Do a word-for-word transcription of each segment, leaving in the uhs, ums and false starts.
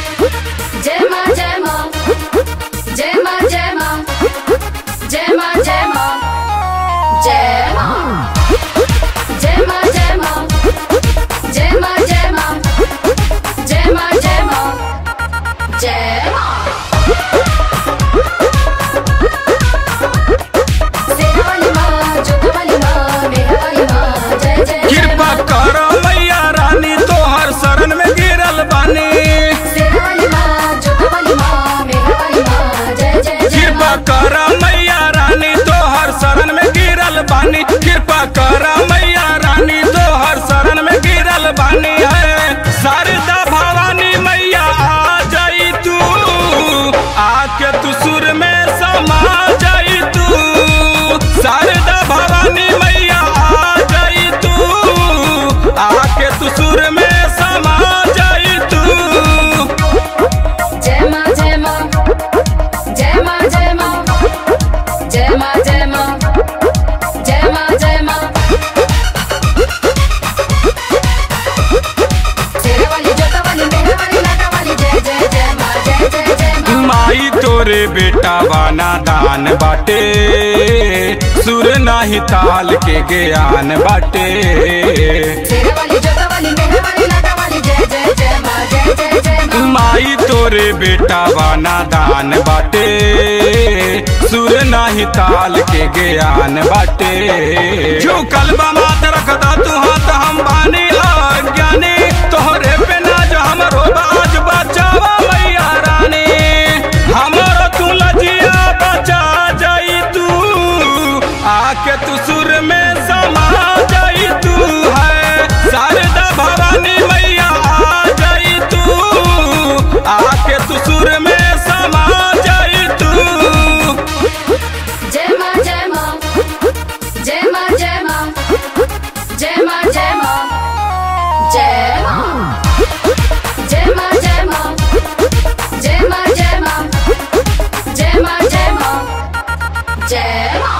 जय मां जय मां जय मां जय मां जय मां जय मां जय मां जय मां जय मां जय मां जय मां जय मां जय मां जय मां सेना वाली मां जोधा वाली मां मेहर वाली मां जय जय कृपा करो मैया रानी तोहर शरण में गिरल बानी। सेना वाली मां जोधा वाली मां मेहर वाली मां जय जय कृपा कर मैया रानी तोहर शरण में गिरल बानी। कृपा कर मैया रानी तोहर शरण में गिरल बानी है। शारदा भवानी मैया आ जाई तू, आके तू सुर में समा जाई तू। शारदा भवानी मैया आ जाई तू, आके तू सुर में समा जाई तू। जय मां जय मां जय मां जय मां जय मां जय मां जय मां जय मां शेरा वाली जोता वाली मेहर वाली लाटा वाली जय जय जय मां जय जय जय मां। माई तोरे बेटा वाना दान बाटे, सुर नाही ताल के ज्ञान बाटे। शेरा वाली जोता वाली मेहर वाली लाटा वाली जय जय जय मां जय जय जय मां। माई तोरे बेटा वाना दान बाटे, सुर नाही ताल के ज्ञान बाटे। जो कलबा मात रखदा तू हाथ हम बानी अज्ञानी, तोहरे पे नाज हमरो बाज बचावा मैया रानी। हमरो तू लजिया बचा जाई तू, आके तू सुर में समा जाई तू है। शारदा भवानी मैया आ जाई तू, आके तू सुर में समा जाई तू। जय मां जय मां जय मां जय मां जय मां जय मां जय मां जय मां जय मां जय मां जय मां जय मां जय मां जय मां।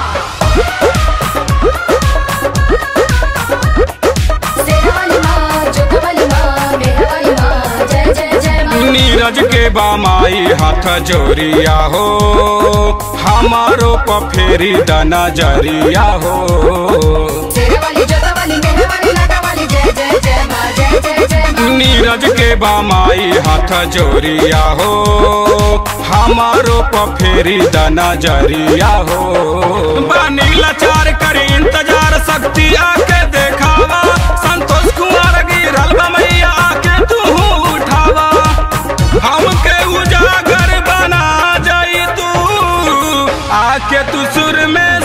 सेना वाली मां जोधा वाली मां मेहर वाली मां जय जय जय मां। नीरज के बामाई हाथ जोरिया हो, हमारो पफेरी दना जरिया हो। सेना वाली जोधा वाली मेहर वाली लाटा वाली जय जय जय मां जय जय जय मां। नीरज के बामाई हाथ जोरिया हो, हमारो पफेरी दना जरिया हो। बानी लाचार करी इंतजार शक्ति आके देखावा, संतोष कुमार गिरल बा मैया आके तू उठावा। हमके उजागर बना जाई तू, आके तू सुर में